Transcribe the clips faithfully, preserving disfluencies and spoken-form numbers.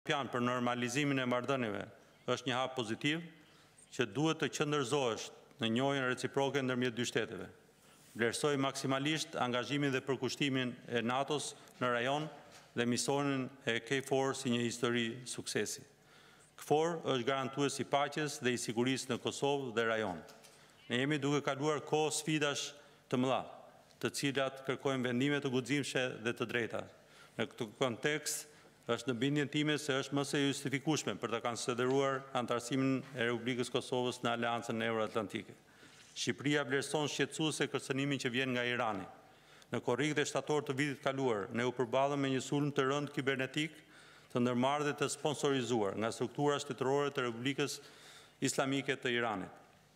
Europian për normalizimin e marrëdhënieve është një hap pozitiv që duhet të qëndërzohesh në njohjen reciproke ndërmjet dy shteteve. Vlerësoj maksimalisht angazhimin dhe përkushtimin e NATO-s në rajon dhe misionin e K F O R si një histori suksesi. K F O R është garantues i paqes dhe i sigurisë në Kosovë dhe rajon. Ne jemi duke kaluar kohë sfidash të mëdha, të cilat kërkojnë vendime të guximshme dhe të drejta. Në këtë kontekst, është në bindjen time se është më së justifikueshme për të konsideruar antarësimin e Republikës Kosovës në aleancën euro-atlantike. Shqipëria vlerëson shqetësuese kërcënimin që vjen nga Irani. Në korrikët e shtator të vitit kaluar, ne u përballëm me një sulm të rënd kibernetik, të ndërmarrë dhe të sponsorizuar nga struktura shtetërore të Republikës Islamike të Iranit.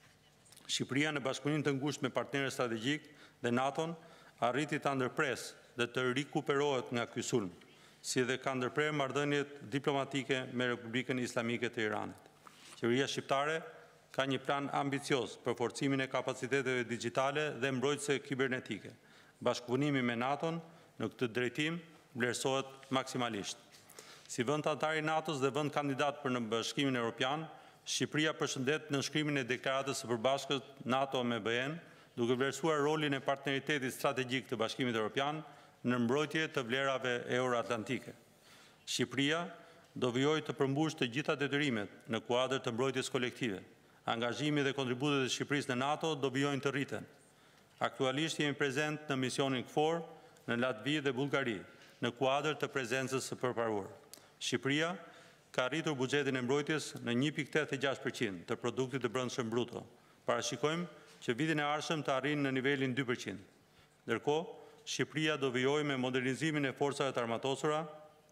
Shqipëria në bashkëpunim të ngushtë me partnerët strategjik dhe NATO-n arriti ta ndërpres dhe të rikuperohet nga ky sulm, si dhe ka ndërprerë marrëdhëniet diplomatike me Republikën Islamike të Iranit. Qeveria shqiptare ka një plan ambicioz për forcimin e kapaciteteve digjitale dhe mbrojtëse kibernetike. Bashkëpunimi me NATO-n në këtë drejtim vlerësohet maksimalisht. Si vend antar i NATO-s dhe vend kandidat për në Bashkimin Evropian, Shqipëria përshëndet nënshkrimin e deklaratës së përbashkët NATO me B E-n, duke vlerësuar rolin e partneritetit strategjik të Bashkimit Evropian në mbrojtje të vlerave euro-atlantike. Shqipëria do vijojë të përmbushë të gjitha detyrimet në kuadër të mbrojtjes kolektive. Angazhimi dhe kontributet e Shqipërisë në NATO do vijojnë të rriten. Aktualisht jemi prezent në misionin K F O R në Latvi dhe Bullgari, në kuadër të prezencës së përparuar. Shqipëria ka arritur buxhetin e mbrojtjes në një pikë tetëdhjetë e gjashtë përqind të produktit të brendshëm bruto. Parashikojmë që vitin e ardhshëm të arrijë në nivelin dy përqind. Ndërkohë, Shqipëria do vijojë me modernizimin e forcave të armatosura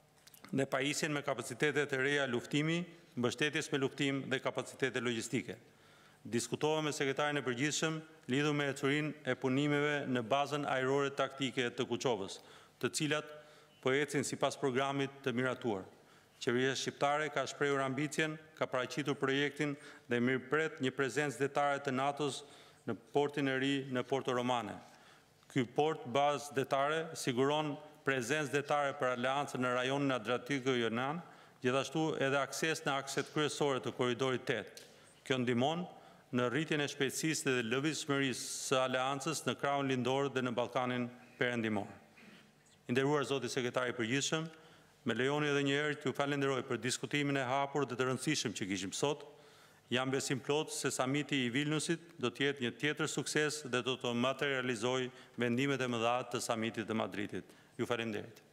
dhe pajisjen me kapacitetet e reja luftimi, mbështetjes me luftim dhe kapacitete logjistike. Diskutova me sekretarin e përgjithshëm lidhur me ecurinë e punimeve në bazën ajrore taktike të Kuçovës, të cilat po ecin sipas programit të miratuar. Qeveria shqiptare ka shprehur ambicien, ka paraqitur projektin dhe mirëpret një prezencë detare të NATO-s në portin e ri në Porto Romane. Ky port bazë detare siguron prezencë detare për aleancën në rajonin Adriatiko-Jonan, gjithashtu edhe akses në akset kryesore të korridorit tetë. Kjo ndihmon në rritjen e shpejtësisë dhe lëvizshmërisë së aleancës në krahun lindor dhe në Ballkanin perëndimor. I nderuar zoti sekretari i përgjithshëm, me lejoni edhe një herë t'ju falenderoj për diskutimin e hapur dhe të rëndësishëm që kishim sot. Jam besim plot se samiti i Vilniusit do të jetë një tjetër sukses dhe do të materializojë vendimet e mëdha të samitit të Madridit. Ju falenderoj.